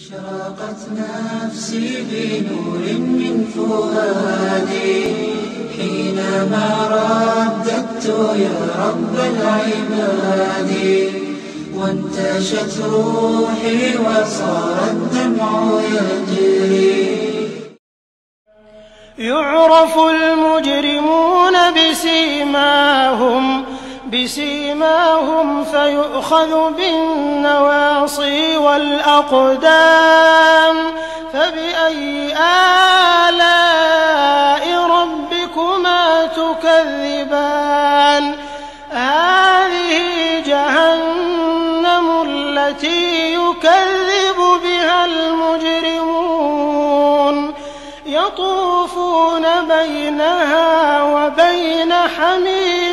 أشرقت نفسي بنور من فؤادي حينما رددت يا رب العباد، وانتشت روحي وصار الدمع يجري. يعرف المجرمون بسيماهم فيؤخذ بالنواصي والأقدام. فبأي آلاء ربكما تكذبان؟ هذه جهنم التي يكذب بها المجرمون، يطوفون بينها وبين حميم